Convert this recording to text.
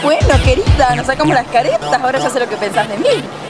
Bueno, querida, nos sacamos las caretas, ahora ya sé lo que pensás de mí.